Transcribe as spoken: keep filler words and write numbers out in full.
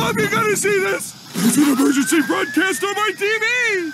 all of you gotta see this! It's an emergency broadcast on my T V!